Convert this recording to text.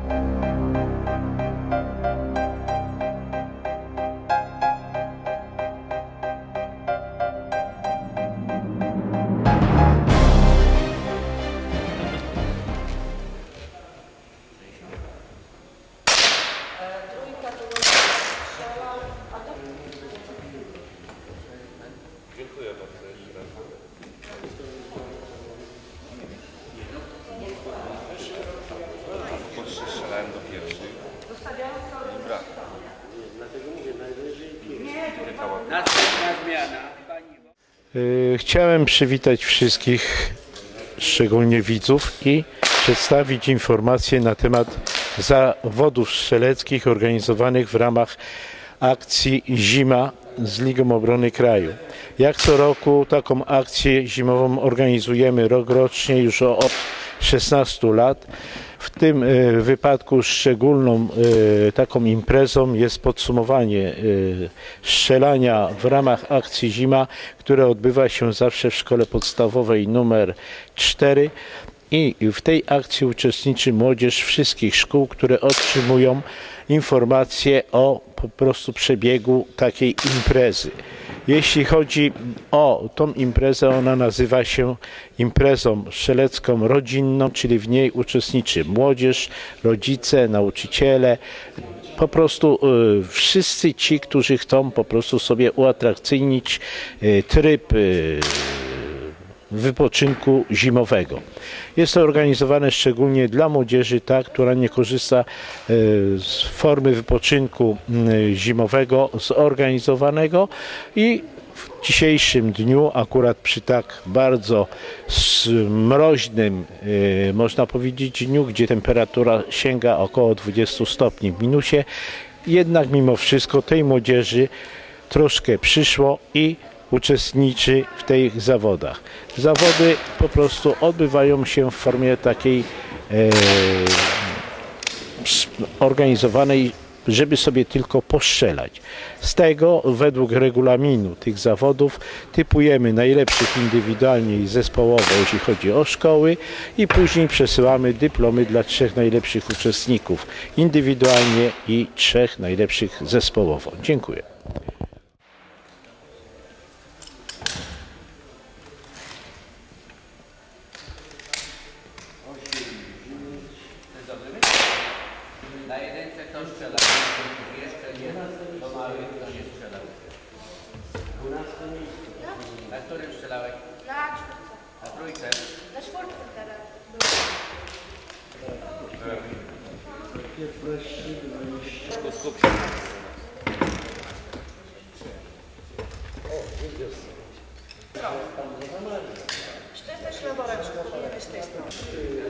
Dziękuję bardzo. Strzelałem do pierwszych. I brak. Dlatego mówię, najwyżej następna zmiana. Chciałem przywitać wszystkich, szczególnie widzów, i przedstawić informacje na temat zawodów strzeleckich organizowanych w ramach akcji Zima z Ligą Obrony Kraju. Jak co roku taką akcję zimową organizujemy rokrocznie już od 16 lat. W tym wypadku szczególną taką imprezą jest podsumowanie strzelania w ramach akcji Zima, które odbywa się zawsze w szkole podstawowej nr 4. I w tej akcji uczestniczy młodzież wszystkich szkół, które otrzymują informacje o po prostu przebiegu takiej imprezy. Jeśli chodzi o tą imprezę, ona nazywa się imprezą strzelecką rodzinną, czyli w niej uczestniczy młodzież, rodzice, nauczyciele, po prostu wszyscy ci, którzy chcą po prostu sobie uatrakcyjnić tryb wypoczynku zimowego. Jest to organizowane szczególnie dla młodzieży, która nie korzysta z formy wypoczynku zimowego zorganizowanego, i w dzisiejszym dniu, akurat przy tak bardzo mroźnym, można powiedzieć, dniu, gdzie temperatura sięga około 20 stopni w minusie, jednak mimo wszystko tej młodzieży troszkę przyszło i uczestniczy w tych zawodach. Zawody po prostu odbywają się w formie takiej organizowanej, żeby sobie tylko postrzelać. Z tego według regulaminu tych zawodów typujemy najlepszych indywidualnie i zespołowo, jeśli chodzi o szkoły, i później przesyłamy dyplomy dla 3 najlepszych uczestników indywidualnie i 3 najlepszych zespołowo. Dziękuję. Na jedynce kto strzela? Jeszcze nie. Do małych kto nie strzelał? 12 miejscu. Na którym strzelałeś? Na czwórce. Na trójce? Na czwórce teraz. 15, 20. Skup się. Czy to jest też na woreczku? Nie, z tej strony.